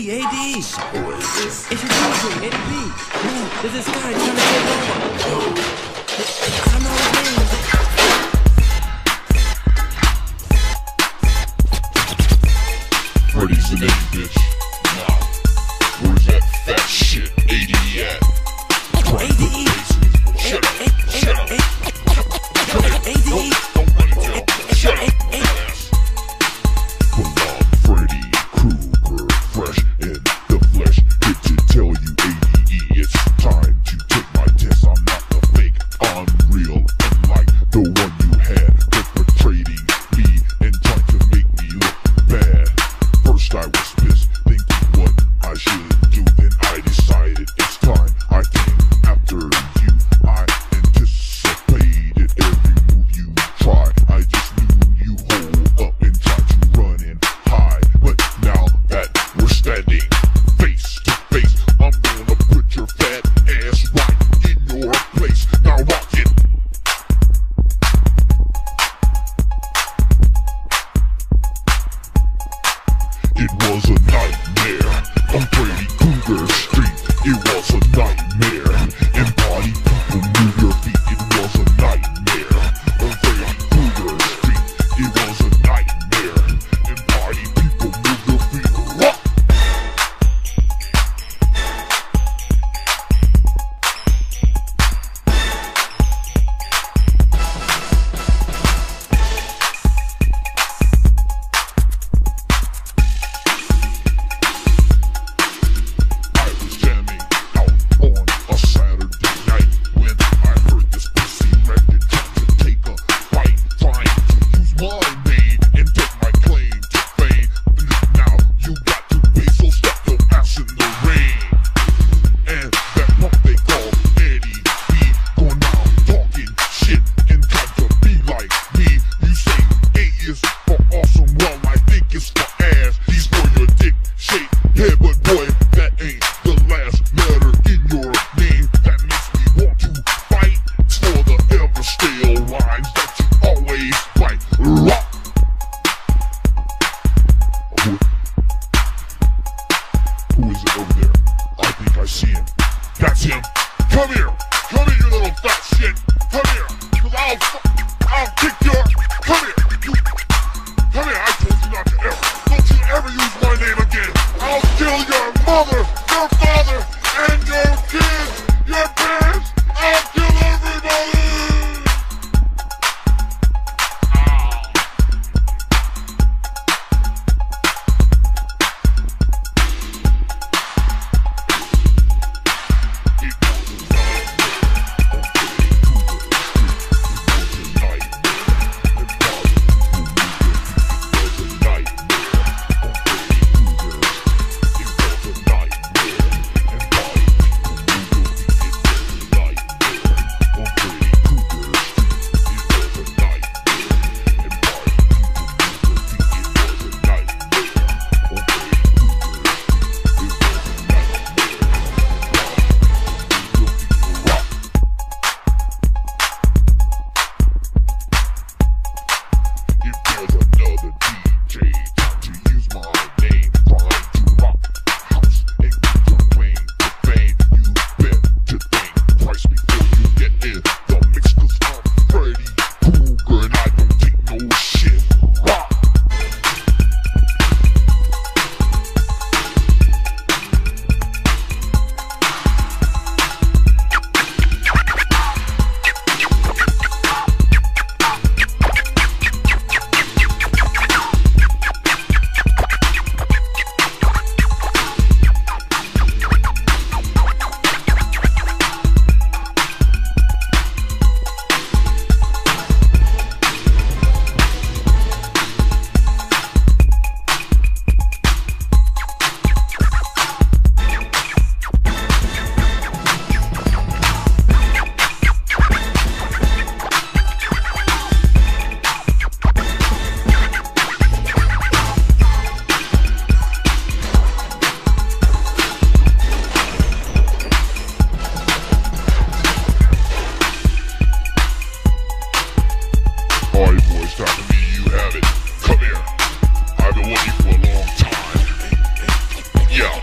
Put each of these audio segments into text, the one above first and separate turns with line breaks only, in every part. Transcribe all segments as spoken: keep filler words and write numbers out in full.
D, A D.
So who is this?
It's your D J, Eddie B. Man, there's this guy trying to take over. I don't know his name.
Freddy's the name, bitch. Nah. Where's that fat shit A D at?
A D E.
Shut up. Shut up.
A D E.
Don't run it down. Shut up. Pull on Freddy, Krugger, fresh in the flesh. Here to tell you A D E, it's time to take my test. I'm not the fake, I'm real, unlike the one you had, perpetrating me and trying to make me look bad. First I was pissed, thinking what I should do, then I decided it's time. I came after you, I anticipated every move you try. I just knew you hold up and try to run and hide. But now that we're standing face to face, I'm gonna put your fat ass right in your place. Now rock it. It was a nightmare on Freddy Krugger Street. It was a nightmare. And body people move your feet. It was a nightmare on Freddy Krugger Street. It was a nightmare. And body people move your feet. Rock! Who is it over there? I think I see him. That's him. Come here. Come here, you little fat shit. Come here. Cause I'll, I'll kick your... Come here. You, come here. I told you not to ever. Don't you ever use my name again. I'll kill your mother, your father, and your kids, your parents. I'll kill everybody. Yeah.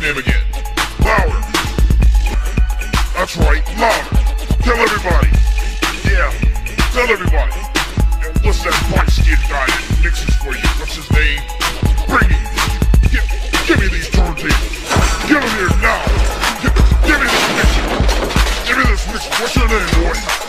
name again? Louder. That's right, louder. Tell everybody. Yeah, tell everybody. And what's that white skin guy that mixes for you? What's his name? Bring it. Give, give me these turntables. Give them here now. Give, give me this mixer. Give me this mixer. What's your name, boy?